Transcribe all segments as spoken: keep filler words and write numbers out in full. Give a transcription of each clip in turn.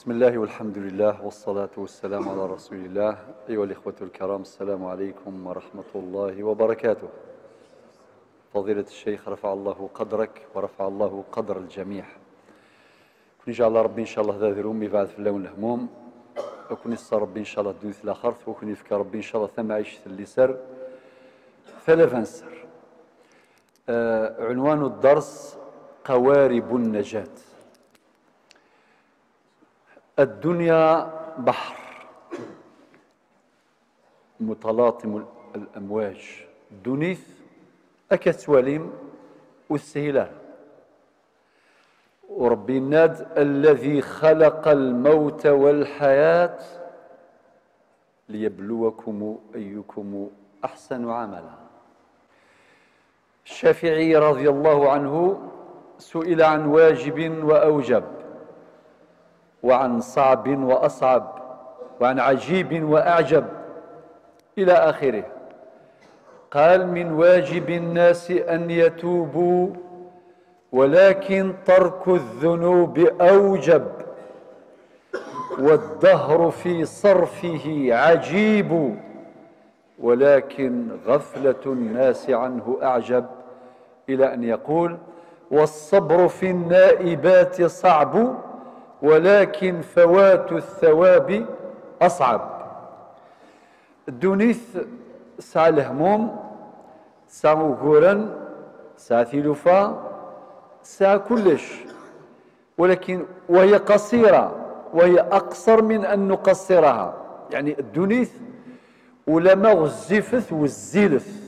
بسم الله والحمد لله والصلاة والسلام على رسول الله. أيها الإخوة الكرام، السلام عليكم ورحمة الله وبركاته. فضيلة الشيخ، رفع الله قدرك ورفع الله قدر الجميع. كن إن شاء الله ربي إن شاء الله ذا ذرومي بعد في اللون الهموم، وكن يسر ربي إن شاء الله دوث الآخرت، وكن يفكر ربي إن شاء الله ثم عيشة اللي سر ثلاثا سر. آه عنوان الدرس قوارب النجاة. الدنيا بحر متلاطم الأمواج، دونيث أكتواليم والسهلة، وربي الناد الذي خلق الموت والحياة ليبلوكم أيكم أحسن عملا. الشافعي رضي الله عنه سئل عن واجب وأوجب، وعن صعب وأصعب، وعن عجيب وأعجب إلى آخره. قال: من واجب الناس أن يتوبوا، ولكن ترك الذنوب أوجب، والدهر في صرفه عجيب، ولكن غفلة الناس عنه أعجب، إلى أن يقول: والصبر في النائبات صعب، ولكن فوات الثواب أصعب. الدونيث ساعة الهموم، ساعة وقورا، ساعة ثلثة، ساعة كلش، ولكن وهي قصيرة، وهي أقصر من أن نقصرها. يعني الدونيث ولما غزفت والزيلث،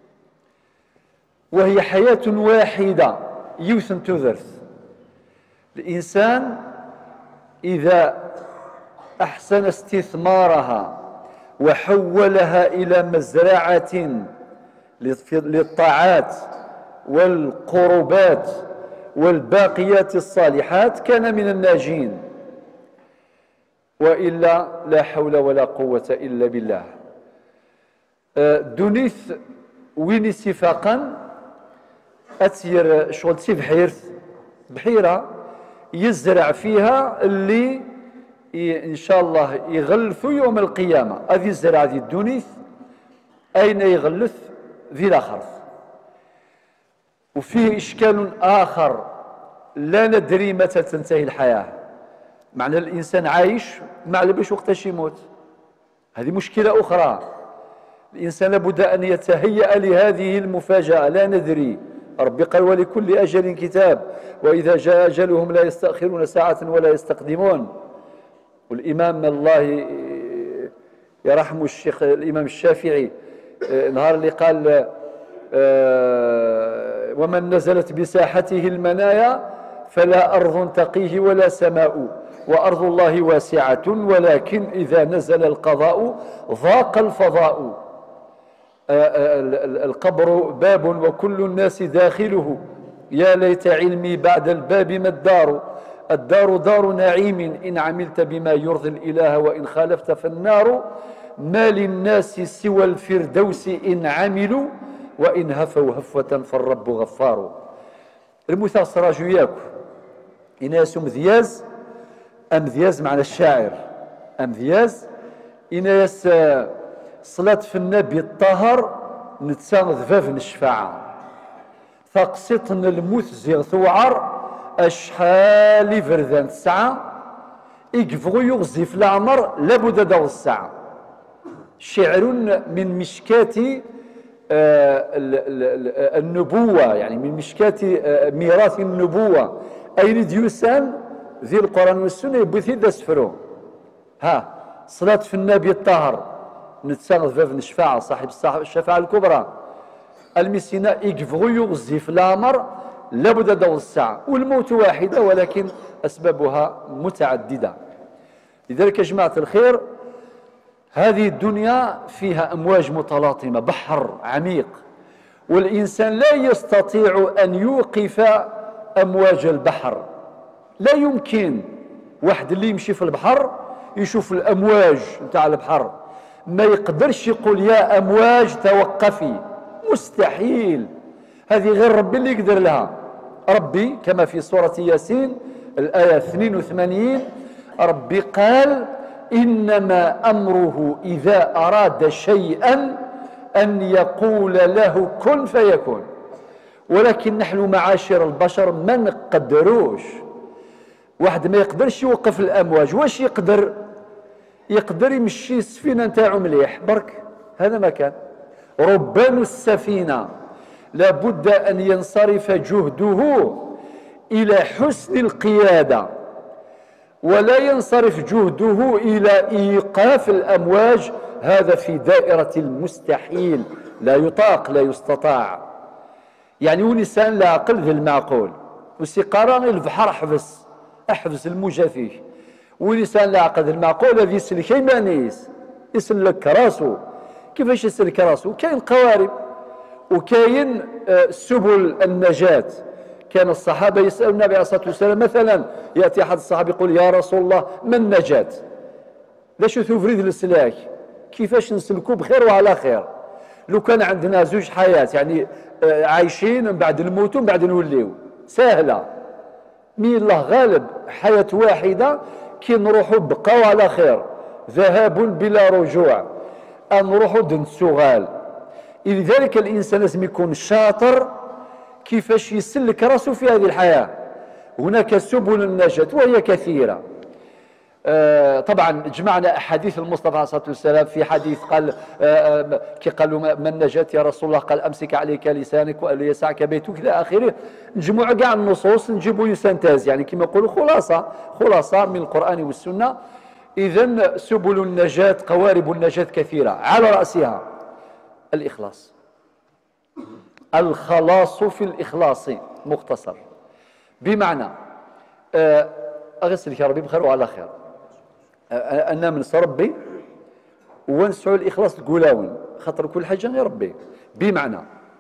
وهي حياة واحدة يوثن تذرث. الإنسان إذا أحسن استثمارها وحولها إلى مزرعة للطاعات والقربات والباقيات الصالحات كان من الناجين، وإلا لا حول ولا قوة إلا بالله. دونيث وين سفاقا أتير شغل تي بحيرت بحيرة يزرع فيها اللي إن شاء الله يغلث يوم القيامة. هذه الزرع ذي الدونيث أين يغلث؟ ذي الآخر. وفيه إشكال آخر، لا ندري متى تنتهي الحياة. معنى الإنسان عايش ما على باش وقتاش يموت. هذه مشكلة أخرى. الإنسان لابد أن يتهيأ لهذه المفاجأة، لا ندري. ربي قال: ولكل أجل كتاب، وإذا جاء أجلهم لا يستأخرون ساعة ولا يستقدمون. والإمام الله يرحم الشيخ الإمام الشافعي نهار اللي قال: ومن نزلت بساحته المنايا فلا أرض تقيه ولا سماء، وأرض الله واسعة، ولكن إذا نزل القضاء ضاق الفضاء. القبر باب وكل الناس داخله، يا ليت علمي بعد الباب ما الدار. الدار دار نعيم إن عملت بما يرضي الإله، وإن خالفت فالنار. ما للناس سوى الفردوس إن عملوا، وإن هفوا هفوة فالرب غفار. المثاص راجو ياكو إناس مذياز أمذياز معنى الشاعر أمذياز إناس صلاة في النبي الطهر نتسان ذفاف الشفاعة ثقسطن الموت زيغ ثوعر أشحال فردان الساعة إقفغو يغزي في العمر لابد دو الساعة. شعر من مشكات آه النبوة، يعني من مشكات آه ميراث النبوة. أين ديوسان ذي القرآن والسنة يبثي دسفرو. ها صلاة في النبي الطهر نتساغ ذفاف الشفاعة صاحب الشفاعة الكبرى المسينة إقفغو يغزي في العمر لابد دور الساعة. والموت واحدة ولكن أسبابها متعددة. لذلك يا جماعة الخير، هذه الدنيا فيها أمواج متلاطمة، بحر عميق، والإنسان لا يستطيع أن يوقف أمواج البحر. لا يمكن واحد اللي يمشي في البحر يشوف الأمواج نتاع البحر ما يقدرش يقول يا أمواج توقفي، مستحيل. هذه غير ربي اللي يقدر لها. ربي كما في سورة ياسين الآية اثنين وثمانين ربي قال إنما أمره إذا أراد شيئا أن يقول له كن فيكون. ولكن نحن معاشر البشر ما نقدروش. واحد ما يقدرش يوقف الأمواج، واش يقدر؟ يقدر يمشي السفينة نتاعو مليح برك، هذا ما كان. ربان السفينة لابد أن ينصرف جهده إلى حسن القيادة، ولا ينصرف جهده إلى إيقاف الأمواج، هذا في دائرة المستحيل، لا يطاق لا يستطاع. يعني ولسان لا عقل ذي المعقول، وسيقارا البحر حبس احبس الموجة فيه، ولسان لا عقل ذي المعقول هذا يسلك يمانيس يسلك راسو. كيفاش يسلك راسو؟ كاين قوارب وكاين سبل النجاة. كان الصحابة يسألون النبي عليه الصلاة والسلام، مثلا يأتي أحد الصحابة يقول يا رسول الله ما النجاة؟ لاش تفريد السلاك؟ كيفاش نسلكوا بخير وعلى خير؟ لو كان عندنا زوج حياة يعني عايشين من بعد الموت ومن بعد نوليو سهلة، مين الله غالب حياة واحدة كي نروحوا بقاو على خير، ذهاب بلا رجوع، أن نروحوا دنسوغال. لذلك الإنسان لازم يكون شاطر كيفاش يسلك راسه في هذه الحياة. هناك سبل النجاة وهي كثيرة. آه طبعا جمعنا أحاديث المصطفى عليه الصلاة والسلام. في حديث قال آه كي قالوا ما النجاة يا رسول الله؟ قال أمسك عليك لسانك وليسعك بيتك إلى آخره. نجمع كاع النصوص نجيبوا سنتاز، يعني كما يقولوا خلاصة خلاصة من القرآن والسنة. إذن سبل النجاة قوارب النجاة كثيرة، على رأسها الإخلاص. الخلاص في الإخلاص مختصر، بمعنى آه أغسلك يا ربي بخير وعلى خير، آه أنا من ربي ونسعوا الإخلاص القلاون خاطر كل حاجة يا ربي. بمعنى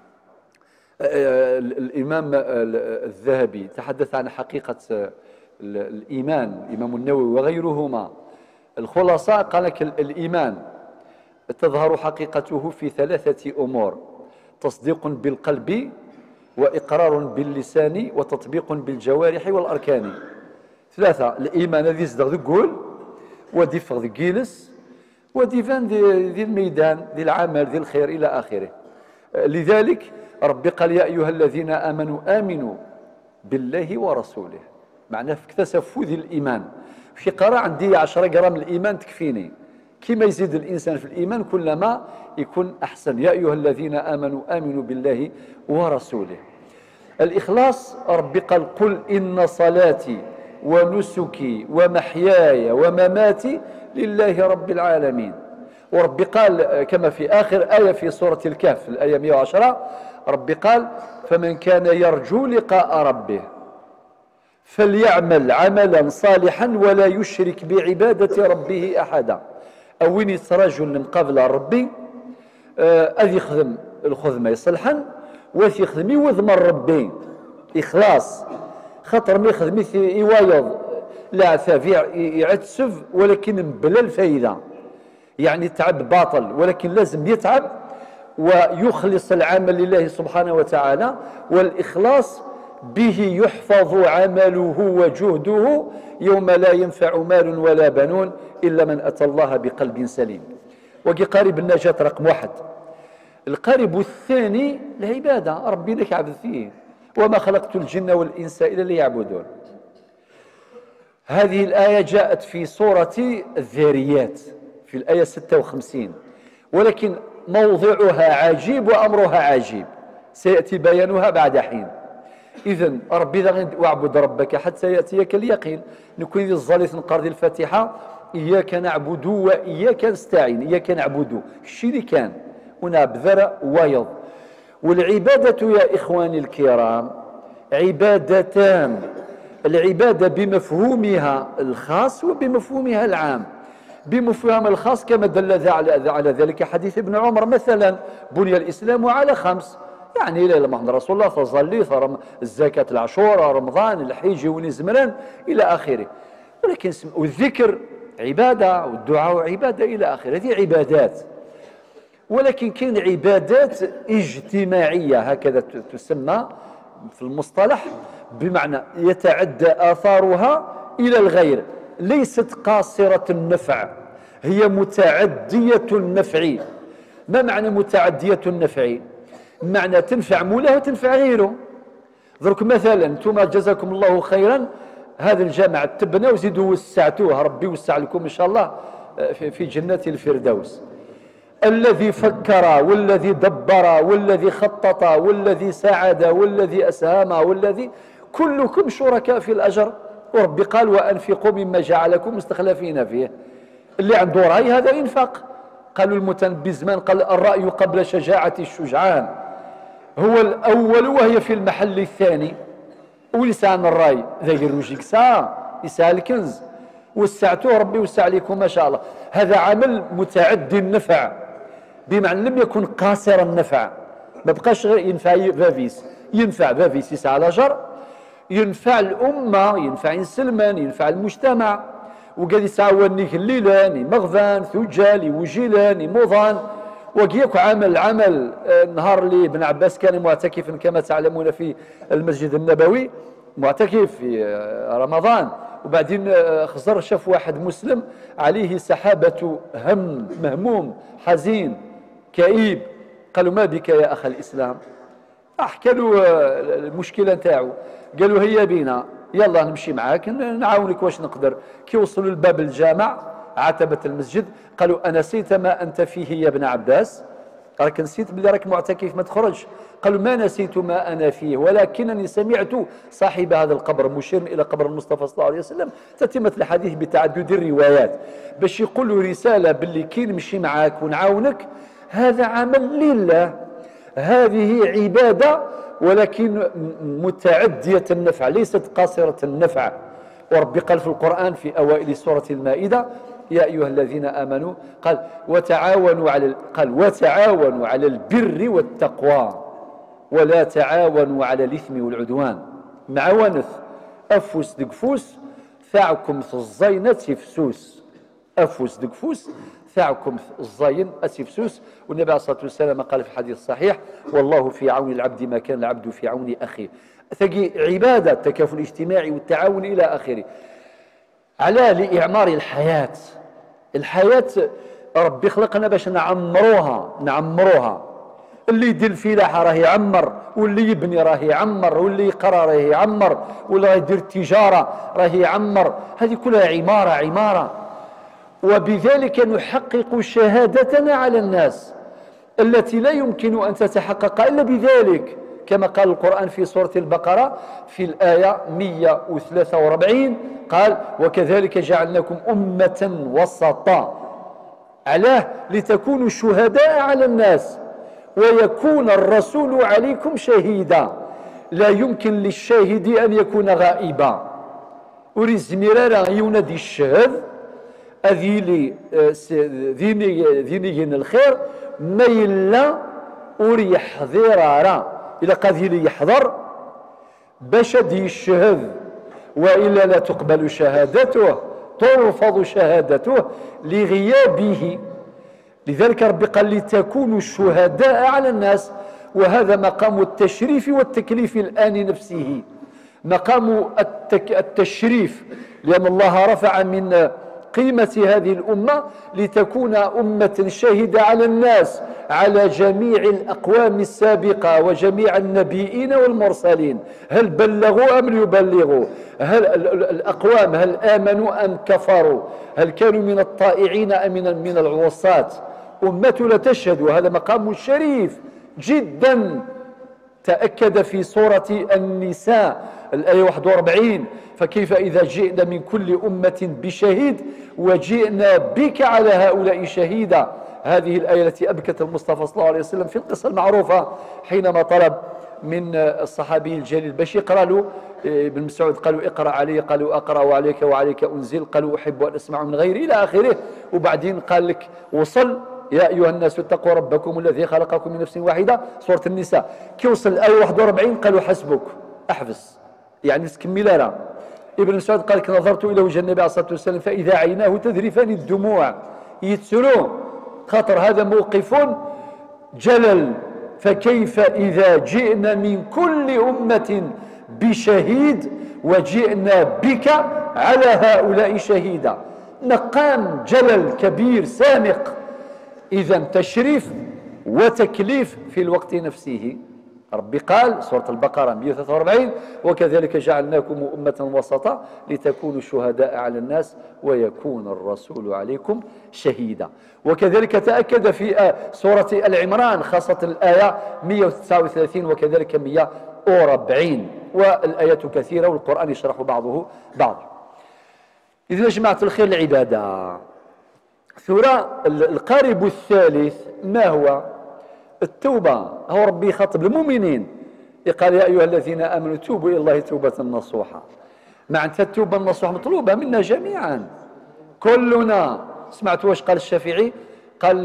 آه الإمام الذهبي تحدث عن حقيقة الإيمان، الإمام النووي وغيرهما. الخلاصة قال لك الإيمان تظهر حقيقته في ثلاثة أمور: تصديق بالقلب، وإقرار باللسان، وتطبيق بالجوارح والأركان. ثلاثة. الإيمان ذي صدق ذقول ودي فغ جيلس ودي فان ذي الميدان ذي العمل ذي الخير إلى آخره. لذلك ربي قال يا أيها الذين آمنوا آمنوا بالله ورسوله، معناه اكتسفوا ذي الإيمان. في قراءة عندي عشرة جرام الإيمان تكفيني. كما يزيد الإنسان في الإيمان كلما يكون أحسن. يا أيها الذين آمنوا آمنوا بالله ورسوله. الإخلاص ربي قال قل إن صلاتي ونسكي ومحياي ومماتي لله رب العالمين. وربي قال كما في آخر آية في سورة الكهف الآية مئة وعشرة، ربي قال فمن كان يرجو لقاء ربه فليعمل عملا صالحا ولا يشرك بعبادة ربه أحدا. أوين يترجل مقابل ربي أذ يخدم الخدمة يصلحا واث يخدم يوذم ربي إخلاص، خاطر ما يخدم يوايض لا ثافي يعتسف ولكن بلا الفائدة، يعني تعب باطل، ولكن لازم يتعب ويخلص العمل لله سبحانه وتعالى. والإخلاص به يحفظ عمله وجهده يوم لا ينفع مال ولا بنون إلا من أتى الله بقلب سليم. وقي قارب النجاة رقم واحد. القارب الثاني العبادة، ربي لك عبد فيه وما خلقت الجن والإنس إلا ليعبدون. هذه الآية جاءت في سورة الذاريات في الآية ستة وخمسين، ولكن موضعها عجيب وأمرها عجيب، سيأتي بيانها بعد حين. إذن ربي ذا واعبد ربك حتى يأتيك اليقين. نكون ذي الظالث نقرأ ذي الفاتحة إياك نعبد وإياك نستعين. إياك نعبد الشيء اللي كان هنا بذر ويض. والعبادة يا إخواني الكرام عبادتان، العبادة بمفهومها الخاص وبمفهومها العام. بمفهوم الخاص كما دل على ذلك حديث ابن عمر مثلا بني الإسلام على خمس، يعني لا إله إلا رسول الله فصلي فرم الزكاة العشورة رمضان الحج ونزمران إلى آخره. ولكن الذكر عبادة والدعاء عبادة إلى آخره، هذه عبادات. ولكن كاين عبادات اجتماعية هكذا تسمى في المصطلح، بمعنى يتعدى آثارها إلى الغير. ليست قاصرة النفع، هي متعدية النفع. ما معنى متعدية النفع؟ معنى تنفع مولاها وتنفع غيره. درك مثلا انتم جزاكم الله خيرا، هذا الجامع تبنى وزيدوا وسعتوه، ربي يوسع لكم ان شاء الله في جنة الفردوس. الذي فكر والذي دبر والذي خطط والذي ساعد والذي أسهم والذي، كلكم شركاء في الأجر. وربي قال وأنفقوا مما جعلكم مستخلفين فيه. اللي عنده رأي هذا ينفق. قالوا المتنبي زمان قال الرأي قبل شجاعة الشجعان، هو الأول وهي في المحل الثاني. ولسان الرأي ذا يروجيك ساعة يسعى الكنز، وسعتوه ربي وسع عليكم ما شاء الله. هذا عمل متعدي النفع، بمعنى لم يكن قاصر النفع. ما بقاش غير ينفع فافيس، ينفع فافيس يسعى الأجر، ينفع الأمة، ينفع إنسلمان، ينفع المجتمع. وقال يسعوني الليلان مغفان ثجال وجيلان موضان. وكيك عمل عمل النهار اللي ابن عباس كان معتكفا كما تعلمون في المسجد النبوي، معتكف في رمضان، وبعدين خزر شاف واحد مسلم عليه سحابة هم، مهموم حزين كئيب. قالوا ما بك يا أخ الإسلام؟ أحكى له المشكلة نتاعو. قالوا هيا بينا يلا نمشي معاك نعاونك واش نقدر. كي وصلوا لباب الجامع عتبة المسجد قالوا أنسيت ما أنت فيه يا ابن عباس؟ راك نسيت بلي راك معتكف ما تخرج. قالوا ما نسيت ما أنا فيه، ولكنني سمعت صاحب هذا القبر مشير إلى قبر المصطفى صلى الله عليه وسلم تتمة الحديث بتعدد الروايات باش يقولوا رسالة باللي كي نمشي معاك ونعاونك هذا عمل لله، هذه عبادة ولكن متعدية النفع ليست قاصرة النفع. وربي قال في القرآن في أوائل سورة المائدة يا أيها الذين آمنوا قال وتعاونوا على قال وتعاونوا على البر والتقوى ولا تعاونوا على الإثم والعدوان. معاونث أفوس دقفوس ثاعكم الزينة تفسوس، أفوس دقفوس ثاعكم الزين أتفسوس. والنبي عليه الصلاة والسلام قال في الحديث الصحيح والله في عون العبد ما كان العبد في عون أخيه. ثقي عبادة التكافل الاجتماعي والتعاون إلى آخره. على لإعمار الحياة، الحياة ربي خلقنا باش نعمروها نعمروها. اللي يدير الفلاحة راه يعمر، واللي يبني راه يعمر، واللي يقرا راه يعمر، واللي يدير التجارة راه يعمر. هذه كلها عمارة عمارة. وبذلك نحقق شهادتنا على الناس التي لا يمكن أن تتحقق إلا بذلك، كما قال القرآن في سورة البقرة في الآية مئة وثلاثة وأربعين قال وكذلك جعلناكم أمة وسطا. علاه لتكونوا شهداء على الناس ويكون الرسول عليكم شهيدا. لا يمكن للشاهد أن يكون غائبا. وريز مرارا ينادي الشهد أذيلي ذيني ذيني الخير ما يلا وريح ذرارا إلى قذيل يحضر باش دي الشهد، وإلا لا تقبل شهادته ترفض شهادته لغيابه. لذلك ربي قال لتكونوا الشهداء على الناس، وهذا مقام التشريف والتكليف الآن نفسه، مقام التك التشريف، لأن الله رفع من قيمة هذه الأمة لتكون أمة شهد على الناس على جميع الأقوام السابقة وجميع النبيين والمرسلين. هل بلغوا أم يبلغوا؟ هل الأقوام هل آمنوا أم كفروا؟ هل كانوا من الطائعين أم من العصاة؟ أمة لا تشهد، وهذا مقام شريف جدا. تأكد في سورة النساء الآية واحد وأربعين فكيف إذا جئنا من كل أمة بشهيد وجئنا بك على هؤلاء شهيدا. هذه الآية التي أبكت المصطفى صلى الله عليه وسلم في القصة المعروفة حينما طلب من الصحابي الجليل باش يقرأ له ابن مسعود قالوا اقرأ علي، قالوا أقرأ عليك وعليك أنزل، قالوا أحب أن أسمع من غيري إلى آخره. وبعدين قال لك وصل يا أيها الناس اتقوا ربكم الذي خلقكم من نفس واحدة سورة النساء. كي وصل الآية واحد وأربعين قالوا حسبك أحفظ يعني تكملها لها. ابن مسعود قال لك نظرت إلى وجه النبي عليه الصلاة والسلام فإذا عيناه تذرفان الدموع يتسلون، خاطر هذا موقف جلل. فكيف إذا جئنا من كل أمة بشهيد وجئنا بك على هؤلاء شهيدا. مقام جلل كبير سامق. إذا تشريف وتكليف في الوقت نفسه. ربي قال سورة البقرة مئة وثلاثة وأربعين: وكذلك جعلناكم أمة وسطا لتكونوا شهداء على الناس ويكون الرسول عليكم شهيدا. وكذلك تأكد في سورة العمران خاصة الآية مئة وتسعة وثلاثين وكذلك مئة وأربعين، والآيات كثيرة والقرآن يشرح بعضه بعض. إذن يا جماعة الخير العبادة، ثورة القارب الثالث ما هو؟ التوبة. هو ربي يخاطب المؤمنين يقال: يا أيها الذين آمنوا توبوا إلى الله توبة نصوحا. معناتها التوبة النصوح مطلوبة منا جميعا كلنا. سمعت واش قال الشافعي؟ قال: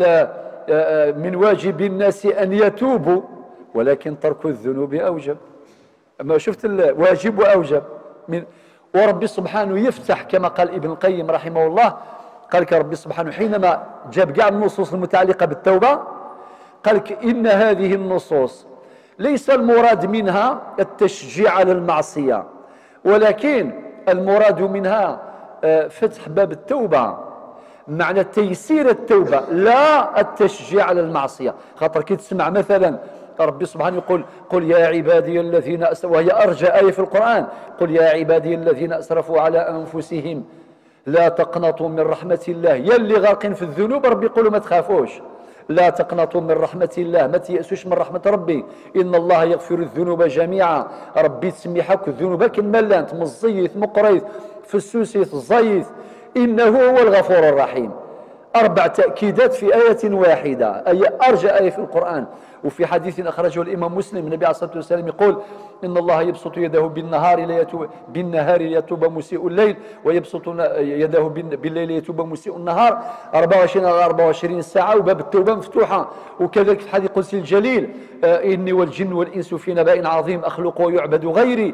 من واجب الناس أن يتوبوا ولكن ترك الذنوب أوجب. أما شفت الواجب وأوجب من وربي سبحانه يفتح كما قال ابن القيم رحمه الله. قال لك ربي سبحانه حينما جاب كاع النصوص المتعلقة بالتوبة قال لك: إن هذه النصوص ليس المراد منها التشجيع على المعصية، ولكن المراد منها فتح باب التوبة، معنى تيسير التوبة لا التشجيع على المعصية. خاطر كي تسمع مثلا ربي سبحانه يقول: قل يا عبادي الذين أسرفوا، وهي أرجى آية في القرآن: قل يا عبادي الذين أسرفوا على أنفسهم لا تقنطوا من رحمة الله. يلي غارقين في الذنوب ربي يقولوا ما تخافوش، لا تقنطوا من رحمة الله، ما تيأسوش من رحمة ربي، إن الله يغفر الذنوب جميعا. ربي تسمي حك الذنوب كالملانت مزيث مقريث فسوسيث زيث، إنه هو الغفور الرحيم. أربع تأكيدات في آية واحدة، أي أرجى آية في القرآن. وفي حديث أخرجه الإمام مسلم النبي عليه الصلاة والسلام يقول: إن الله يبسط يده بالنهار ليتوب بالنهار ليتوب مسيء الليل، ويبسط يده بالليل ليتوب مسيء النهار. أربعة وعشرين على أربعة وعشرين ساعة وباب التوبة مفتوحة. وكذلك في الحديث القدسي الجليل: إني والجن والإنس في نبأ عظيم أخلق ويعبد غيري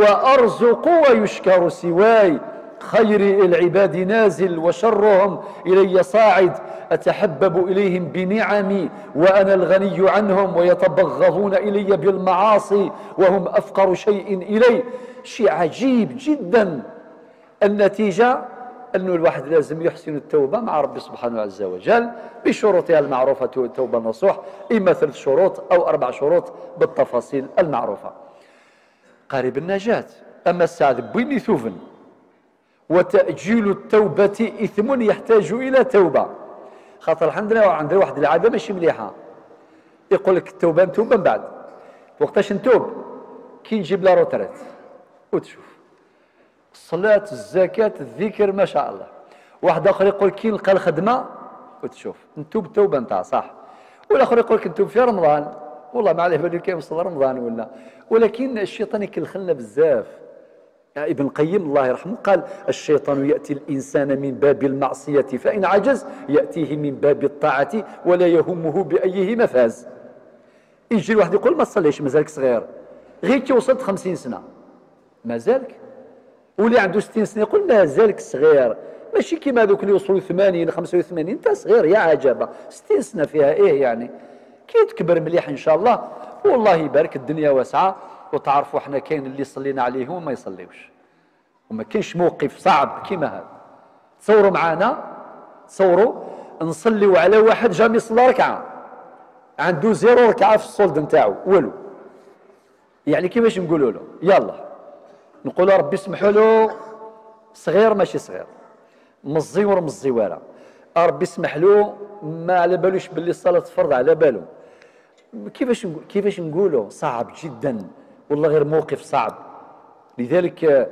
وأرزق ويشكر سواي، خير العباد نازل وشرهم إلي صاعد، أتحبب إليهم بنعمي وأنا الغني عنهم، ويتبغضون إلي بالمعاصي وهم أفقر شيء إلي. شيء عجيب جدا. النتيجة أنه الواحد لازم يحسن التوبة مع ربي سبحانه عز وجل بشروطها المعروفة. التوبة النصوح إما ثلاث شروط أو أربع شروط بالتفاصيل المعروفة. قارب النجاة. أما السعد بويني ثوفن وتأجيل التوبة إثم يحتاج إلى توبة. خاطر عندنا عندنا واحد العادة ماشي مليحة، يقول لك التوبة نتوب من بعد. وقتاش نتوب؟ كي نجيب لا روتريت وتشوف الصلاة الزكاة الذكر ما شاء الله. واحد آخر يقول كي نلقى الخدمة وتشوف نتوب التوبة نتاع صح. والآخر يقول لك نتوب في رمضان، والله ما عليه بالي كيف وصل رمضان ولا. ولكن الشيطان يكلخلنا بزاف. ابن القيم الله يرحمه قال: الشيطان يأتي الإنسان من باب المعصية فإن عجز يأتيه من باب الطاعة ولا يهمه بأيه مفاز. يجي الواحد يقول ما تصليش مازالك صغير، غير كي وصلت خمسين سنة مازالك، واللي عنده ستين سنة يقول مازالك صغير. ماشي كيما هذوك اللي وصلوا ثمانين خمسة وثمانين انت صغير يا عجبة. ستين سنة فيها ايه يعني؟ كي تكبر مليح ان شاء الله والله يبارك الدنيا واسعة. وتعرفوا احنا كاين اللي صلينا عليهم وما يصليوش، وما كاينش موقف صعب كيما هذا. تصوروا معنا، تصوروا نصليوا على واحد جا يصلي ركعه عنده زيرو ركعه في الصلد نتاعو والو، يعني كيفاش نقولوا له؟ يلا نقولوا ربي يسمحوا له صغير ماشي صغير، مزيور مزيوره، ربي يسمح له ما على بالوش باللي الصلاه فرض على باله. كيفاش كيفاش نقولوا؟ صعب جدا والله، غير موقف صعب. لذلك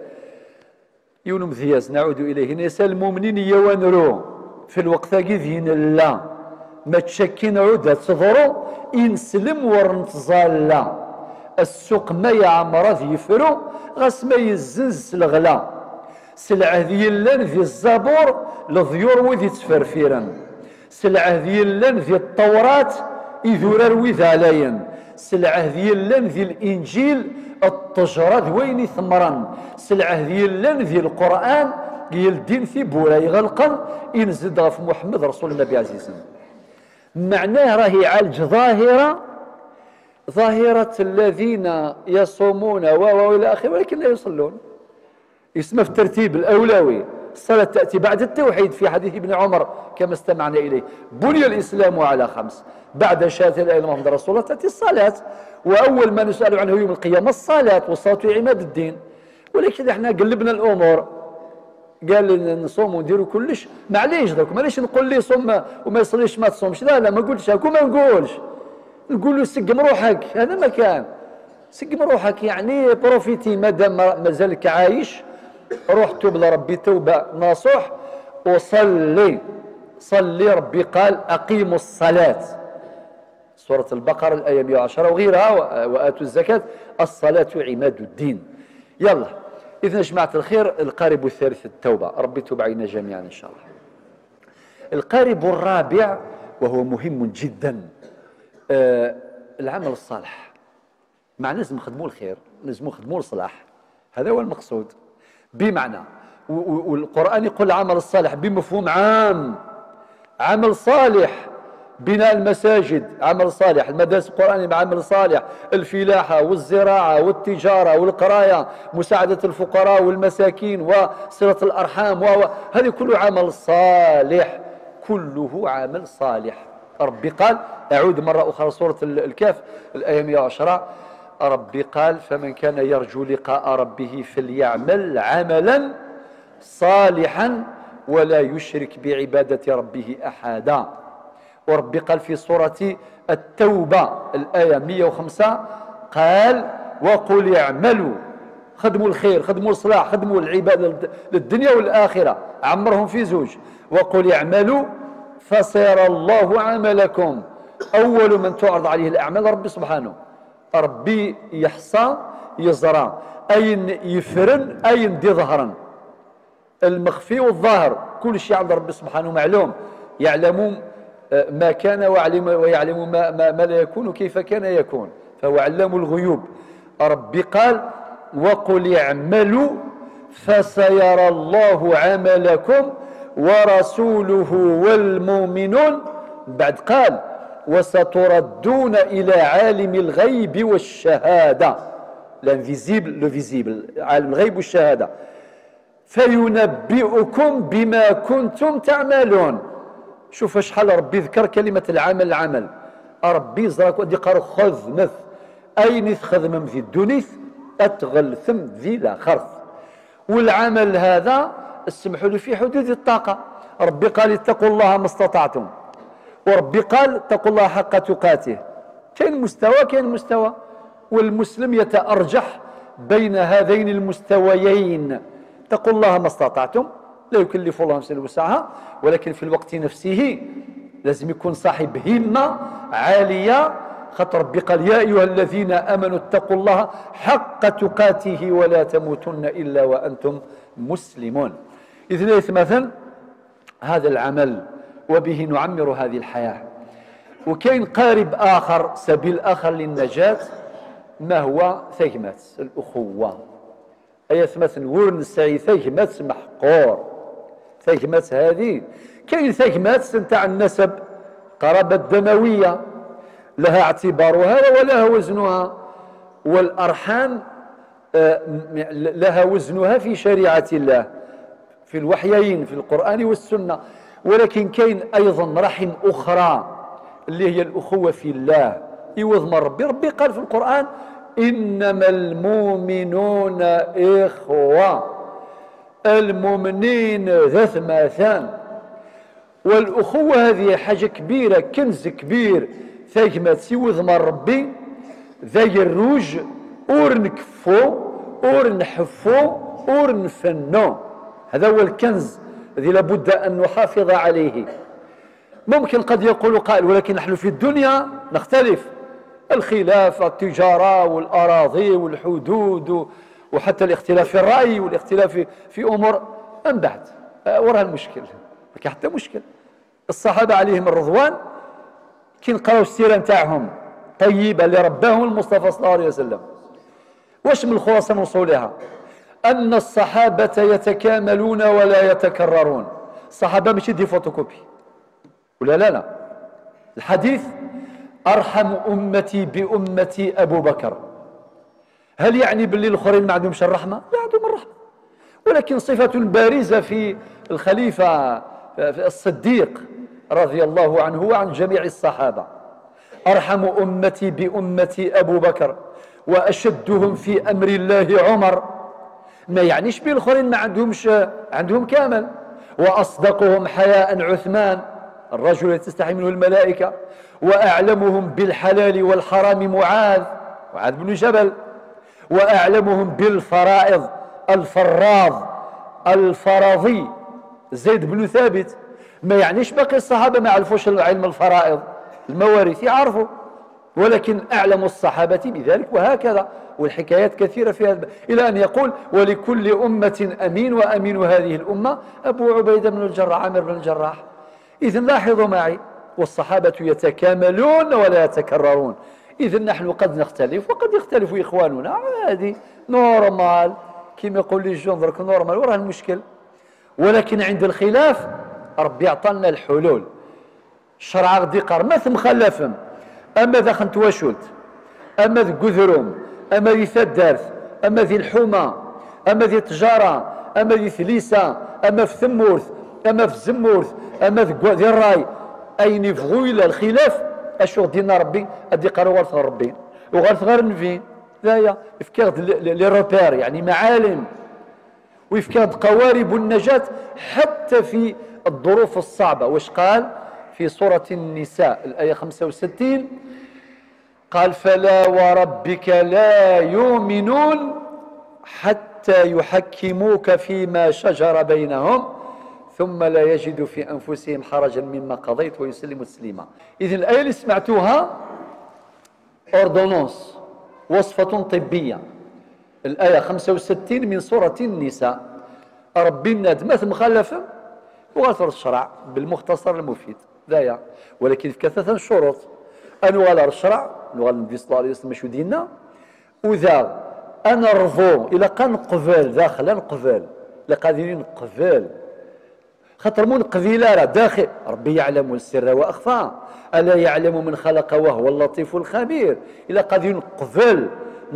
يونم ذياز نعود إليه نسال المؤمنين يوانرو في الوقت ذين لا ما تشكين عودة تظهروا إنسلم ورنتظال لا السوق ما يعمر ذي يفرو غاس ما يزنز الغلا سلعة ذي اللان ذي الزبور لضيور وذي تفرفيرا سلعة ذي اللان ذي التوراة إذورار وذا عليا سلعة ذي اللان ذي الإنجيل التجرى ذوين ثمرا سلعة ذي اللان ذي القرآن يلدين في بورا يغلقا ينزد في محمد رسول النبي عزيزا. معناه راهي يعالج ظاهرة ظاهرة الذين يصومون و والى آخره ولكن لا يصلون. اسمه في الترتيب الأولوي. الصلاة تأتي بعد التوحيد في حديث ابن عمر كما استمعنا إليه: بني الإسلام على خمس، بعد شهادة لا إله إلا الله محمد رسول الله تأتي الصلاة، وأول ما نسأل عنه يوم القيامة الصلاة، والصلاة عماد الدين. ولكن احنا قلبنا الأمور، قال نصوم ونديروا كلش، معليش دوك ماليش نقول لي صوم وما يصليش ما تصومش، لا لا ما قلتش هاك وما نقولش، نقول له سقم روحك، هذا ما كان. سقم روحك يعني بروفيتي مادام مازالك عايش، روح توب لربي توبة ناصح وصلي. صلي، ربي قال أقيموا الصلاة، سورة البقرة الآية مئة وعشرة وغيرها، وآتوا الزكاة، الصلاة عماد الدين. يلا إذن جماعة الخير، القارب الثالث التوبة، ربي يتوب علينا جميعا إن شاء الله. القارب الرابع وهو مهم جدا، آه العمل الصالح. مع لازم نخدموا الخير، لازم نخدموا الصلاح، هذا هو المقصود. بمعنى والقرآن يقول العمل الصالح بمفهوم عام، عمل صالح، بناء المساجد عمل صالح، المدارس القرآنية عمل صالح، الفلاحة والزراعة والتجارة والقراية، مساعدة الفقراء والمساكين وصلة الأرحام، وهذه كله عمل صالح، كله عمل صالح. ربي قال، أعود مرة أخرى سورة الكهف الآية مئة وعشرة، ربي قال: فمن كان يرجو لقاء ربه فليعمل عملا صالحا ولا يشرك بعبادة ربه أحدا. وربي قال في سورة التوبة الآية مئة وخمسة، قال: وقل اعملوا، خدموا الخير، خدموا الصلاح، خدموا العبادة للدنيا والآخرة، عمرهم في زوج. وقل اعملوا فسيرى الله عملكم. أول من تعرض عليه الأعمال ربي سبحانه، ربي يحصى يزرى، أين يفرن أين دي ظهرا، المخفي والظاهر كل شيء عند ربي سبحانه معلوم، يعلم ما كان ويعلم ما, ما, ما لا يكون كيف كان يكون، فهو علام الغيوب. ربي قال: وقل اعملوا فسيرى الله عملكم ورسوله والمؤمنون. بعد قال: وستردون إلى عالم الغيب والشهادة، الانفيزيبل لو فيزيبل، عالم الغيب والشهادة، فينبئكم بما كنتم تعملون. شوف شحال ربي ذكر كلمة العمل، العمل ربي زراك ودي قال خذ مث أين تخذ من ذي الدنيث أتغل ثم ذي لا خرث. والعمل هذا اسمحوا لي في حدود الطاقة. ربي قال: اتقوا الله ما استطعتم، وربي قال: اتقوا الله حق تقاته. كاين مستوى كاين مستوى، والمسلم يتأرجح بين هذين المستويين. اتقوا الله ما استطعتم، لا يكلف الله نفسا وسعها، ولكن في الوقت نفسه لازم يكون صاحب همة عالية، خاطر ربي قال: يا أيها الذين آمنوا اتقوا الله حق تقاته ولا تموتن إلا وأنتم مسلمون. إذن يتمثل هذا العمل وبه نعمر هذه الحياة. وكاين قارب آخر، سبيل آخر للنجاة، ما هو ثقمة الأخوة. أي ثمثل ورن سعي ثقمة محقور. ثقمة هذه كاين ثقمة نتاع النسب، قرابة دموية لها اعتبارها ولها وزنها، والأرحام لها وزنها في شريعة الله في الوحيين في القرآن والسنة. ولكن كاين أيضا رحم أخرى اللي هي الأخوة في الله. يوضم ربي ربي قال في القرآن: إنما المؤمنون إخوة، المؤمنين ذات ماثان. والأخوة هذه حاجة كبيرة، كنز كبير، ثاقمات سيوضم ربي ذي الروج اور نكفو اور نحفو اور نفنو. هذا هو الكنز الذي لابد أن نحافظ عليه. ممكن قد يقول قائل: ولكن نحن في الدنيا نختلف، الخلاف التجارة والأراضي والحدود وحتى الاختلاف في الرأي والاختلاف في أمور. من بعد وراها المشكل، لكن حتى مشكل الصحابة عليهم الرضوان كي نقراو السيرة نتاعهم طيبة اللي رباهم المصطفى صلى الله عليه وسلم، واش من الخلاصة نوصلها؟ أن الصحابة يتكاملون ولا يتكررون. الصحابة ماشي دي فوتوكوبي، ولا لا لا. الحديث: أرحم أمتي بأمتي أبو بكر. هل يعني باللي الآخرين ما عندهمش الرحمة؟ لا، عندهم الرحمة، ولكن صفة بارزة في الخليفة الصديق رضي الله عنه وعن جميع الصحابة: أرحم أمتي بأمتي أبو بكر، وأشدهم في أمر الله عمر. ما يعنيش بين الآخرين ما عندهمش، عندهم كامل. وأصدقهم حياء عثمان، الرجل الذي تستحي منه الملائكة. وأعلمهم بالحلال والحرام معاذ، معاذ بن جبل. وأعلمهم بالفرائض الفراض الفراضي زيد بن ثابت. ما يعنيش باقي الصحابة ما يعرفوش علم الفرائض المواريث، يعرفوا، ولكن أعلم الصحابة بذلك. وهكذا، والحكايات كثيرة في هذا، إلى أن يقول: ولكل أمة أمين، وأمين هذه الأمة أبو عبيدة بن الجراح، عامر بن الجراح. إذن لاحظوا معي، والصحابة يتكاملون ولا يتكررون. إذن نحن قد نختلف وقد يختلف إخواننا، عادي، نورمال، كما يقول لي جون درك نورمال، وراه المشكل. ولكن عند الخلاف ربي عطانا الحلول. الشرع غدي قار ما ثم خلفهم، أما ذا خنت واشولت، أما ذي قذروم، أما ذي ثدارث، أما ذي الحومة، أما ذي التجارة، أما ذي ثليسة، أما في ثمورث، أما في الزمورث، أما ذي الراي، أين يبغوا إلى الخلاف أشو دينا ربي أدي قارو غارث ربي وغارث غير نفين ذايا يفكر لي روبير، يعني معالم، ويفكر قوارب النجاة حتى في الظروف الصعبة. واش قال في سورة النساء الآية خمسة وستين؟ قال: فلا وربك لا يؤمنون حتى يحكموك فيما شجر بينهم ثم لا يجدوا في أنفسهم حرجا مما قضيت ويسلموا تسليما. إذن الآية اللي سمعتوها أوردونونس، وصفة طبية، الآية خمسة وستين من سورة النساء. ربي النادمات مخلفة وغاثر الشرع بالمختصر المفيد ذايا، ولكن في كثرة شروط أنو غالا الشرع نو غالا النبي صلى الله عليه وسلم شو دينا، وذا أنا رفو إلا كان نقبل داخل نقبل لقادرين نقبل خاطر مون قبيلة راه داخل. ربي يعلم السر وأخفى، ألا يعلم من خلق وهو اللطيف الخبير. إلا قادرين نقبل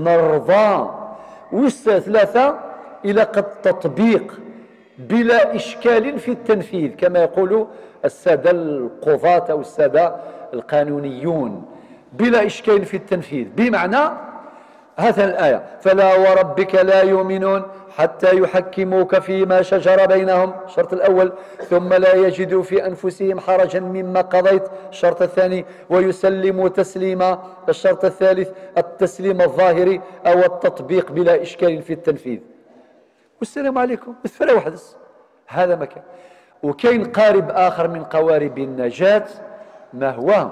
نرضى. والثلاثة إلى قد تطبيق بلا إشكال في التنفيذ كما يقول السادة القضاة أو السادة القانونيون، بلا إشكال في التنفيذ، بمعنى هذا الآية: فلا وربك لا يؤمنون حتى يحكموك فيما شجر بينهم، الشرط الأول، ثم لا يجدوا في أنفسهم حرجا مما قضيت، الشرط الثاني، ويسلموا تسليما، الشرط الثالث، التسليم الظاهري أو التطبيق بلا إشكال في التنفيذ. والسلام عليكم بالفلا وحدث هذا مكان. وكاين قارب آخر من قوارب النجاة، ما هو؟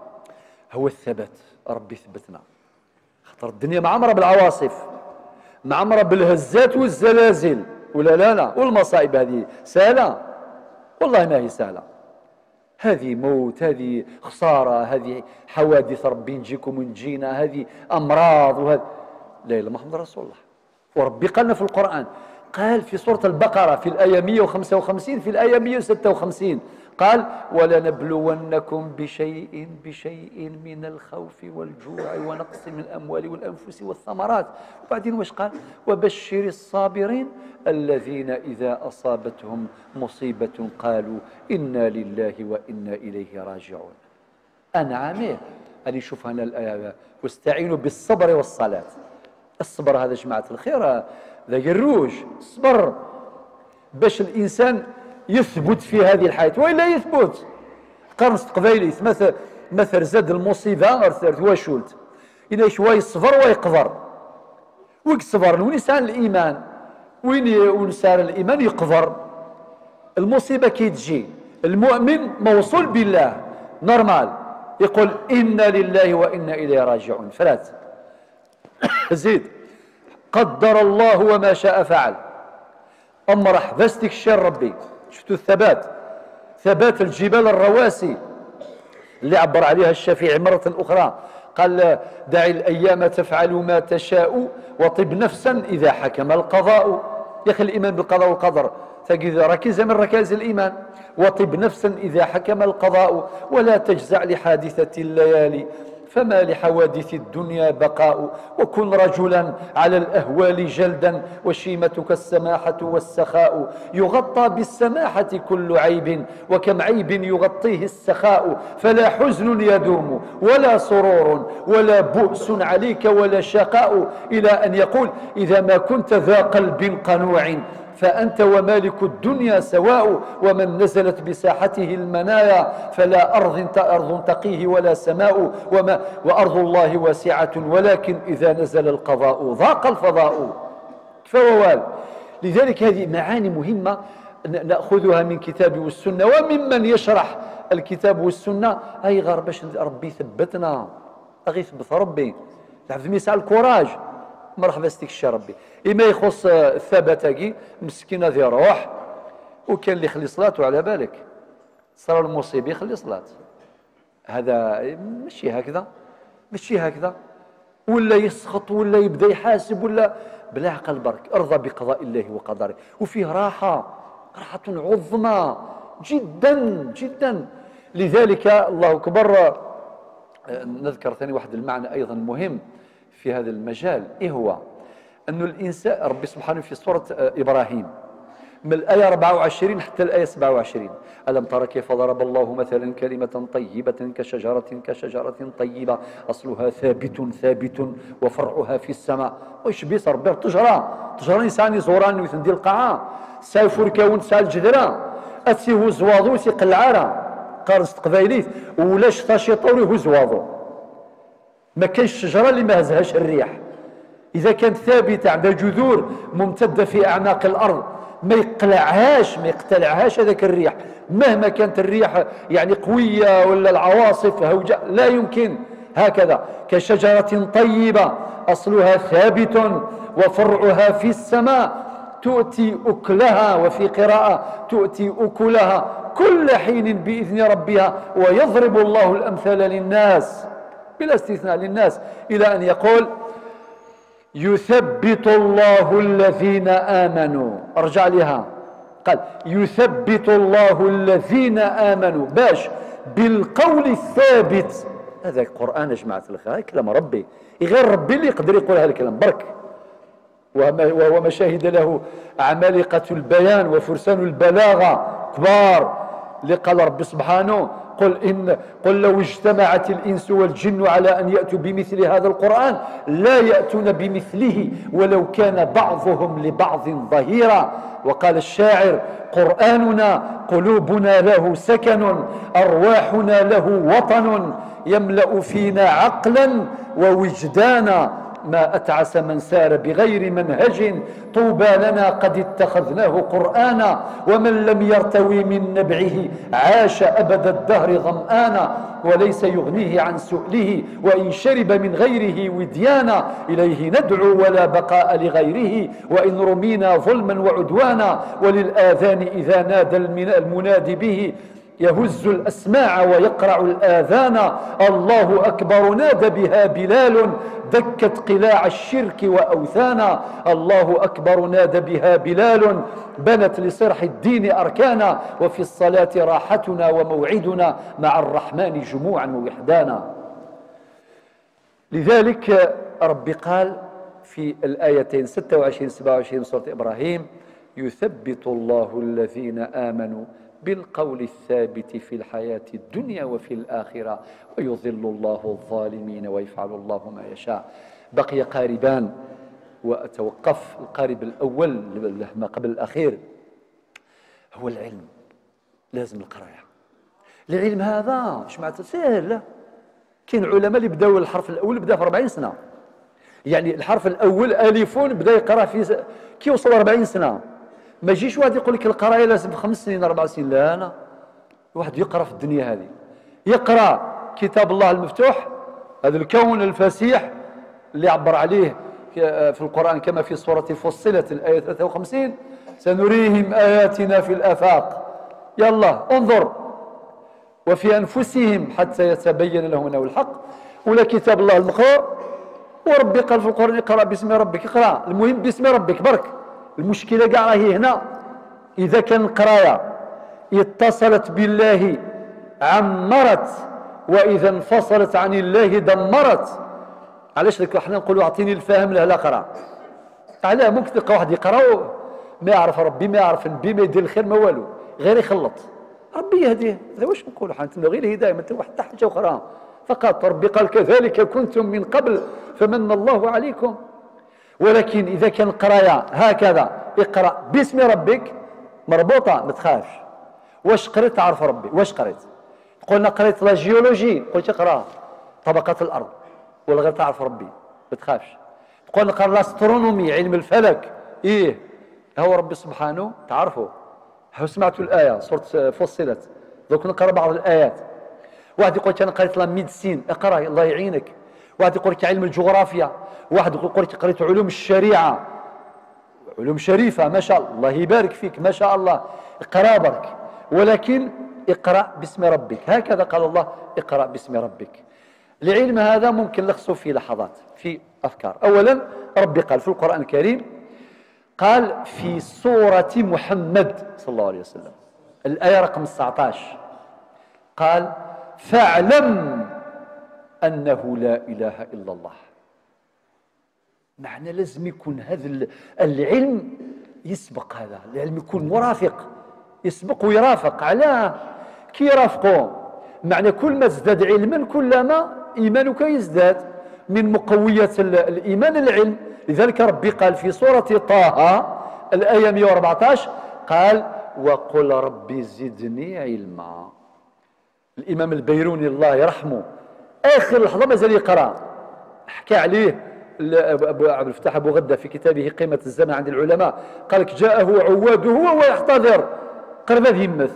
هو الثبات. ربي ثبتنا، خاطر الدنيا معمرة بالعواصف، معمرة بالهزات والزلازل، ولا لا لا، والمصائب هذه سهلة؟ والله ما هي سهلة. هذه موت، هذه خسارة، هذه حوادث ربي نجيكم ونجينا، هذه أمراض، وهذا لا إله إلا محمد رسول الله. وربي قالنا في القرآن، قال في سورة البقرة في الآية مئة وخمسة وخمسين في الآية مئة وستة وخمسين، قال: ولنبلونكم بشيء بشيء من الخوف والجوع ونقص من الأموال والأنفس والثمرات. وبعدين واش قال؟ وبشر الصابرين الذين إذا أصابتهم مصيبة قالوا إنا لله وإنا إليه راجعون. أنا عامل أنا نشوف هنا الآية: واستعينوا بالصبر والصلاة. الصبر هذا جماعة الخير ذا الروج، الصبر باش الإنسان يثبت في هذه الحياة، وإلا يثبت. قرن قبيلي مثل مثل زاد المصيبة واشولت إلا شوي يصبر ويقدر ويصبر ونسان الإيمان وين ونسان الإيمان يقدر. المصيبة كي تجي المؤمن موصول بالله نورمال يقول إنا لله وإنا إليه راجعون. فرات زيد قدر الله وما شاء فعل. أمرح فاستك الشر ربي. شفتوا الثبات، ثبات الجبال الرواسي اللي عبر عليها الشافعي مرة أخرى، قال: دع الأيام تفعل ما تشاء وطب نفسا إذا حكم القضاء. يا أخي الإيمان بالقضاء والقدر تجد ركيزة من ركائز الإيمان. وطب نفسا إذا حكم القضاء ولا تجزع لحادثة الليالي فما لحوادث الدنيا بقاء، وكن رجلا على الأهوال جلدا، وشيمتك السماحة والسخاء. يغطى بالسماحة كل عيب، وكم عيب يغطيه السخاء. فلا حزن يدوم ولا سرور ولا بؤس عليك ولا شقاء، إلى أن يقول: إذا ما كنت ذا قلب قنوع فأنت ومالك الدنيا سواء، ومن نزلت بساحته المنايا فلا أرض أرض تقيه ولا سماء، وما وأرض الله واسعة ولكن إذا نزل القضاء ضاق الفضاء. فوال. لذلك هذه معاني مهمة نأخذها من كتاب والسنة، وممن يشرح الكتاب والسنة أي غير باش ربي ثبتنا، أغي ثبت ربي تعرف ميسع الكوراج. مرحبا ستيك الشي ربي. إما يخص الثباتاكي مسكينة ذي روح، وكان اللي يخلي صلاته على بالك صار المصيبة يخلي صلاة. هذا ماشي هكذا، ماشي هكذا، ولا يسخط ولا يبدا يحاسب ولا بلا عقل برك. ارضى بقضاء الله وقدره، وفيه راحة، راحة عظمى جدا جدا. لذلك الله أكبر. نذكر ثاني واحد المعنى أيضا مهم في هذا المجال، إيه هو؟ أن الإنسان ربي سبحانه في سورة إبراهيم من الآية أربعة وعشرين حتى الآية سبعة وعشرين: ألم تر كيف ضرب الله مثلا كلمة طيبة كشجرة كشجرة طيبة أصلها ثابت ثابت وفرعها في السماء. ويش بيس ربي تجرى تجرى إنسان زوران ويثندي القاعة سافر كون سال الجدرة أتسيه زواضو سيق العارة قارس قبايليت ولاش تاشيطوري هو زواضو. ما كانش شجرة اللي ما هزهاش الريح، إذا كانت ثابتة عندها جذور ممتدة في أعناق الأرض ما يقلعهاش ما يقتلعهاش هذاك الريح، مهما كانت الريح يعني قوية ولا العواصف هوجة لا يمكن. هكذا كشجرة طيبة أصلها ثابت وفرعها في السماء تؤتي أكلها، وفي قراءة تؤتي أكلها كل حين بإذن ربها ويضرب الله الأمثال للناس بلا استثناء للناس، إلى أن يقول: يثبت الله الذين آمنوا. أرجع لها قال: يثبت الله الذين آمنوا باش بالقول الثابت. هذا القرآن يا جماعة الخير كلام ربي، غير ربي اللي يقدر يقول هذا الكلام برك. وهو ما شهد له عمالقة البيان وفرسان البلاغة كبار، اللي قال ربي سبحانه: قل إن قل لو اجتمعت الإنس والجن على أن يأتوا بمثل هذا القرآن لا يأتون بمثله ولو كان بعضهم لبعض ظهيرا. وقال الشاعر: قرآننا قلوبنا له سكن أرواحنا له وطن يملأ فينا عقلا ووجدانا ما أتعس من سار بغير منهج طوبى لنا قد اتخذناه قرآنا ومن لم يرتوي من نبعه عاش أبد الدهر ظمآنا وليس يغنيه عن سؤله وإن شرب من غيره وديانا إليه ندعو ولا بقاء لغيره وإن رمينا ظلما وعدوانا وللآذان إذا نادى المنادي به يهز الأسماع ويقرع الآذان الله أكبر نادى بها بلال دكت قلاع الشرك وأوثانا الله أكبر نادى بها بلال بنت لصرح الدين أركانا وفي الصلاة راحتنا وموعدنا مع الرحمن جموعا ووحدانا. لذلك ربي قال في الآيتين ستة وعشرين سبعة وعشرين سورة إبراهيم: يثبت الله الذين آمنوا بالقول الثابت في الحياة الدنيا وفي الآخرة ويضل الله الظالمين ويفعل الله ما يشاء. بقي قاربان وأتوقف. القارب الأول ما قبل الأخير هو العلم. لازم القراءة. العلم هذا مش معناته سهل. كاين علماء اللي بداوا الحرف الأول بدا في أربعين سنة، يعني الحرف الأول ألف بدا يقرأ في كي وصل أربعين سنة. ما يجيش واحد يقول لك القراءة لازم خمس سنين أربع سنين، لا أنا واحد يقرأ في الدنيا هذه، يقرأ كتاب الله المفتوح، هذا الكون الفسيح اللي عبر عليه في القرآن كما في سورة فصلت الآية ثلاثة وخمسين: سنريهم آياتنا في الآفاق، يلا انظر وفي أنفسهم حتى يتبين لهم أنه الحق. ولا كتاب الله المقروء، وربي قال في القرآن: اقرأ باسم ربك. اقرأ، المهم باسم ربك برك. المشكلة قاع راهي هنا، إذا كان القراية اتصلت بالله عمرت وإذا انفصلت عن الله دمرت. علاش لك احنا نقولوا اعطيني الفهم لا لا قرا. علاه ممكن تلقى واحد يقرا ما يعرف ربي ما يعرف النبي ما يدير الخير ما والو غير يخلط. ربي يهديه. هذا واش نقولوا حنا نتمنوا غير الهدايه ما نتمنوا حتى حاجه اخرى فقط. ربي قال كذلك كنتم من قبل فمن الله عليكم. ولكن اذا كان القرايه هكذا اقرا باسم ربك مربوطه ما تخافش. واش قريت تعرف ربي؟ واش قريت؟ قلنا قريت لا جيولوجي قلت اقرا طبقات الارض ولا غير تعرف ربي ما تخافش. تقول نقرا الاسترونومي علم الفلك ايه هو ربي سبحانه تعرفه. هو سمعتوا الايه سوره فصلت دوك نقرا بعض الايات. واحد يقول لك انا قريت لا ميديسين اقرا الله يعينك. واحد يقول لك علم الجغرافيا. واحد يقول لك قريت علوم الشريعه علوم شريفه ما شاء الله الله يبارك فيك ما شاء الله اقرا برك. ولكن اقرا باسم ربك هكذا قال الله اقرا باسم ربك. العلم هذا ممكن نلخصه في لحظات في أفكار. أولا ربي قال في القرآن الكريم قال في سورة محمد صلى الله عليه وسلم الآية رقم تسعة عشر قال فاعلم أنه لا إله إلا الله. معنى لازم يكون هذا العلم يسبق هذا العلم يكون مرافق يسبق ويرافق. علاه كي يرافقوا معنى كل ما ازداد علما كلما إيمانك يزداد. من مقويات الإيمان العلم. لذلك ربي قال في سورة طه الآية مئة وأربعة عشر قال وقل ربي زدني علما. الإمام البيروني الله يرحمه آخر لحظة مازال يقرأ حكى عليه أبو عبد الفتاح أبو غدة في كتابه قيمة الزمن عند العلماء قال لك جاءه عواده وهو يحتضر قرب يمث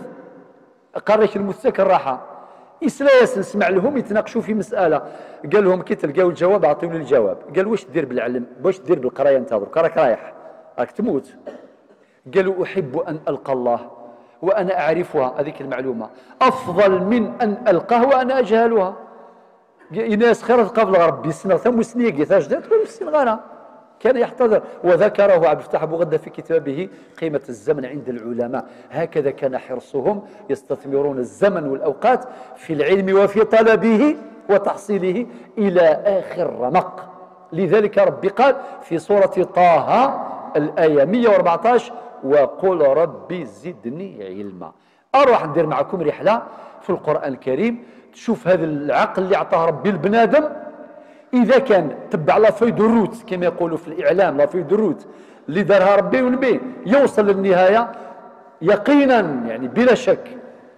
قال لك المستكر راحة إسلاس نسمع لهم يتناقشوا في مسألة. قال لهم كي تلقاو الجواب أعطيوني الجواب. قال واش دير بالعلم واش دير بالقراية انت درك راك رايح راك تموت. قالوا أحب أن ألقى الله وأنا أعرفها هذيك المعلومة أفضل من أن ألقاه وأنا أجهلها. ناس خير قبل ربي سنة ثم سنية قيثاش دات والسن غانا كان يحتضر. وذكره عبد الفتاح أبو غدة في كتابه قيمة الزمن عند العلماء. هكذا كان حرصهم يستثمرون الزمن والأوقات في العلم وفي طلبه وتحصيله إلى آخر رمق. لذلك ربي قال في سورة طه الآية مئة وأربعة عشر وقل ربي زدني علما. أروح ندير معكم رحلة في القرآن الكريم تشوف هذا العقل اللي أعطاه ربي لبنادم إذا كان تبع لا في دروت كما يقولوا في الإعلام لا في دروت اللي دارها ربي ونبي يوصل للنهاية يقينا يعني بلا شك.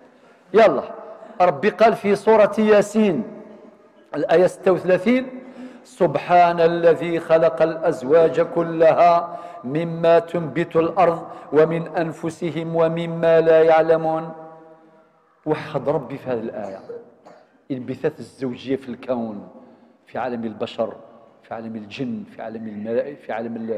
يلا ربي قال في سورة ياسين الآية ستة وثلاثين سبحان الذي خلق الأزواج كلها مما تنبت الأرض ومن أنفسهم ومما لا يعلمون. وحد ربي في هذه الآية الانبثاث الزوجية في الكون في عالم البشر في عالم الجن في عالم الملائكة في عالم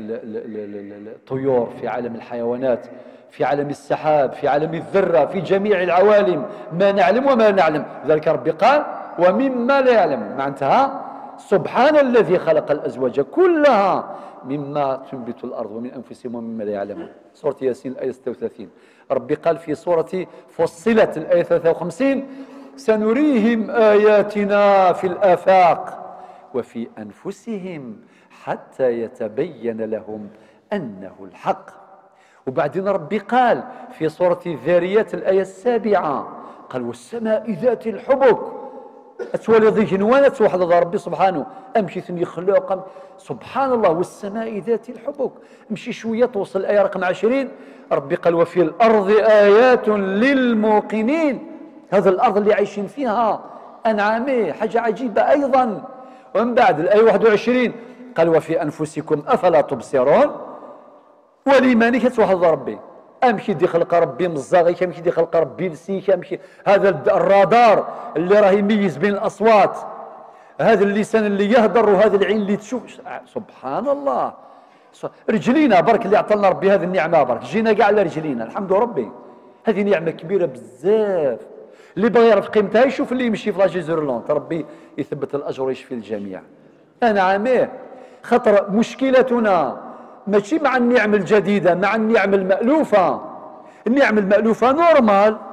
الطيور في عالم الحيوانات في عالم السحاب في عالم الذرة في جميع العوالم ما نعلم وما لا نعلم. لذلك ربي قال ومما لا يعلم معناتها سبحان الذي خلق الأزواج كلها مما تنبت الأرض ومن أنفسهم ومما لا يعلمون. سورة ياسين الآية ستة وثلاثين. ربي قال في سورة فصلت الآية ثلاثة وخمسين سنريهم آياتنا في الآفاق وفي أنفسهم حتى يتبين لهم أنه الحق. وبعدين ربي قال في سورة الذاريات الآية السابعة قال والسماء ذات الحبك أتولي ذي جنوانة واحد ربي سبحانه أمشي ثني خلق سبحان الله والسماء ذات الحبك. امشي شوية توصل الآية رقم عشرين ربي قال وفي الأرض آيات للموقنين. هذا الأرض اللي عايشين فيها أنعامه حاجة عجيبة أيضا. ومن بعد الآية واحد وعشرين قال وفي أنفسكم أفلا تبصرون. ولمن كتوحد ربي امشي دي خلق ربي مزاغي كمشي دي خلق ربي لسي كمشي هذا الرادار اللي راه يميز بين الاصوات هذا اللسان اللي يهدر وهذا العين اللي تشوف سبحان الله. رجلينا برك اللي عطلنا ربي هذه النعمه برك جينا كاع على رجلينا الحمد لله ربي هذه نعمه كبيره بزاف. اللي بغى يعرف قيمتها يشوف اللي يمشي في لاجيزورلاند ربي يثبت الاجر ويشفي الجميع. انا عاميه خطر مشكلتنا ماشي مع النعم الجديدة مع النعم المألوفة. النعم المألوفة نورمال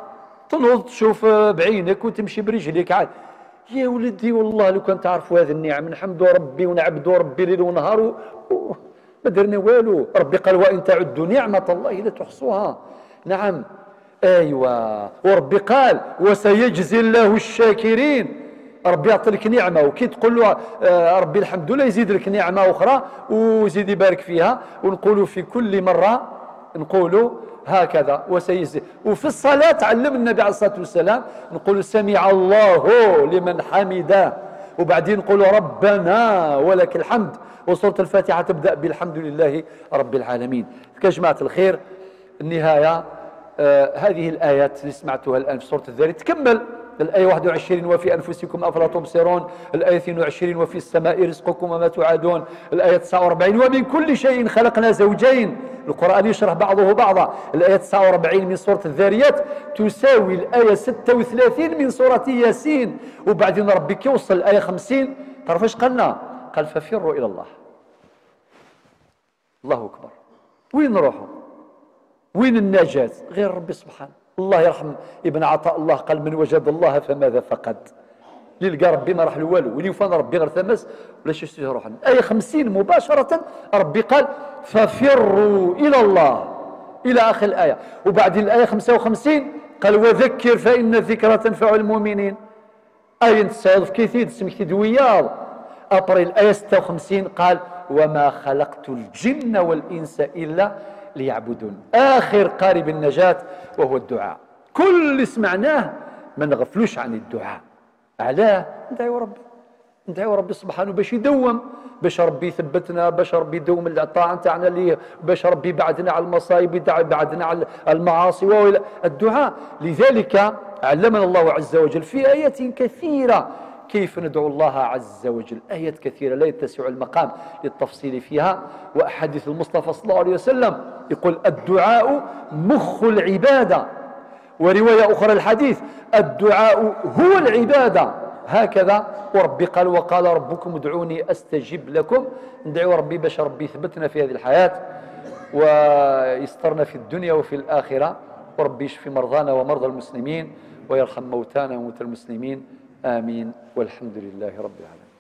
تنوض تشوف بعينك وتمشي برجليك عاد. يا ولدي والله لو كان تعرفوا هذه النعم، نحمدوا ربي ونعبدوا ربي ليل ونهار و... و... ما درنا والو. ربي قال وإن تعدوا نعمة الله لا تحصوها. نعم أيوة. وربي قال وسيجزي الله الشاكرين. ربي يعطيك نعمة وكي تقول له آه ربي الحمد لله يزيد لك نعمة أخرى ويزيد يبارك فيها. ونقولوا في كل مرة نقولوا هكذا وسيجزي. وفي الصلاة علم النبي عليه الصلاة والسلام نقول سمع الله لمن حمده، وبعدين نقول ربنا ولك الحمد. وسورة الفاتحة تبدأ بالحمد لله رب العالمين. يا جماعة الخير النهاية آه هذه الآيات اللي سمعتها الآن في سورة الذاريات تكمل. الآية واحد وعشرين وفي أنفسكم أفلا تبصرون، الآية اثنين وعشرين وفي السماء رزقكم وما توعدون، الآية تسعة وأربعين ومن كل شيء خلقنا زوجين. القرآن يشرح بعضه بعضا. الآية تسعة وأربعين من سورة الذاريات تساوي الآية ستة وثلاثين من سورة ياسين. وبعدين ربك يوصل الآية خمسين تعرف ايش قالنا؟ قال ففروا إلى الله. الله أكبر. وين نروحوا؟ وين النجاة؟ غير ربي سبحانه. الله يرحم ابن عطاء الله قال من وجد الله فماذا فقد. اللي لقى ربي ما راح له والو، واللي يفان ربي غير ثمس ولا شي شي روحنا. آية خمسين مباشرة ربي قال ففروا إلى الله إلى آخر الآية. وبعدين الآية خمسة وخمسين قال وذكر فإن الذكرى تنفع المؤمنين. آية تسعود في كثير سمكتي دوياض. أبريل الآية ستة وخمسين قال وما خلقت الجن والإنس إلا ليعبدون. آخر قارب النجاة وهو الدعاء. كل اللي سمعناه ما نغفلوش عن الدعاء. علاه؟ ندعيو ربي، ندعيو ربي سبحانه باش يدوم، باش ربي يثبتنا، باش ربي يدوم الطاعة نتاعنا ليه، باش ربي يبعدنا على المصايب، يبعدنا على المعاصي والى الدعاء. لذلك علمنا الله عز وجل في آيات كثيرة كيف ندعو الله عز وجل. آيات كثيرة لا يتسع المقام للتفصيل فيها. وأحاديث المصطفى صلى الله عليه وسلم يقول الدعاء مخ العبادة. ورواية أخرى الحديث الدعاء هو العبادة. هكذا وربي قال وقال ربكم ادعوني أستجب لكم. ندعو ربي باش ربي يثبتنا في هذه الحياة ويسترنا في الدنيا وفي الآخرة، وربي يشفي مرضانا ومرضى المسلمين ويرحم موتانا وموتى المسلمين. آمين والحمد لله رب العالمين.